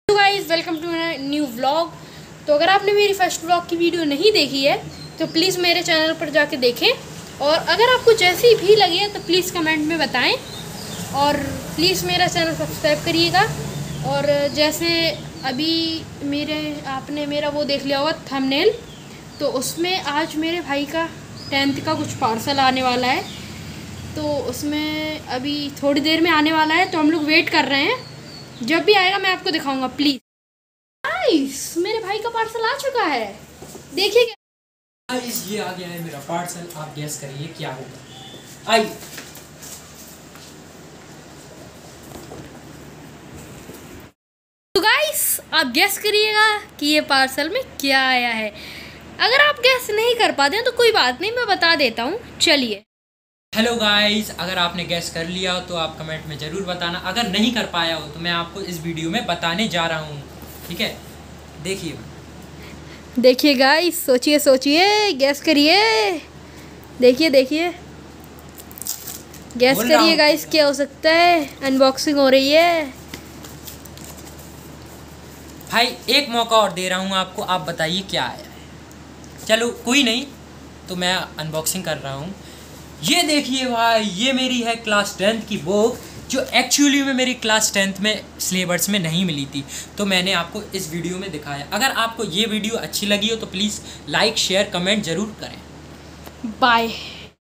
Guys welcome to new vlog. तो अगर आपने मेरी फर्स्ट व्लॉग की वीडियो नहीं देखी है तो प्लीज़ मेरे चैनल पर जाके देखें, और अगर आपको जैसी भी लगी है तो प्लीज़ कमेंट में बताएं, और प्लीज़ मेरा चैनल सब्सक्राइब करिएगा। और जैसे अभी आपने मेरा वो देख लिया होगा थंबनेल, तो उसमें आज मेरे भाई का 10th का कुछ पार्सल आने वाला है, तो उसमें अभी थोड़ी देर में आने वाला है, तो हम लोग वेट कर रहे हैं। जब भी आएगा मैं आपको दिखाऊंगा। प्लीज गाइस, मेरे भाई का पार्सल आ चुका है, देखिए। गाइस ये आ गया है मेरा पार्सल, आप गेस करिए क्या होगा। आई तो गाइस आप गेस करिएगा कि ये पार्सल में क्या आया है। अगर आप गेस नहीं कर पाते हैं तो कोई बात नहीं, मैं बता देता हूँ। चलिए। हेलो गाइस, अगर आपने गैस कर लिया हो तो आप कमेंट में ज़रूर बताना। अगर नहीं कर पाया हो तो मैं आपको इस वीडियो में बताने जा रहा हूँ, ठीक है। देखिए गाइस, सोचिए, गैस करिए। देखिए गैस करिए गाइस, क्या हो सकता है। अनबॉक्सिंग हो रही है भाई, एक मौका और दे रहा हूँ आपको, आप बताइए क्या आया है। चलो कोई नहीं, तो मैं अनबॉक्सिंग कर रहा हूँ। ये देखिए भाई, ये मेरी है क्लास 10th की बुक, जो एक्चुअली में मेरी क्लास 10th में सिलेबस में नहीं मिली थी, तो मैंने आपको इस वीडियो में दिखाया। अगर आपको ये वीडियो अच्छी लगी हो तो प्लीज़ लाइक शेयर कमेंट ज़रूर करें। बाय।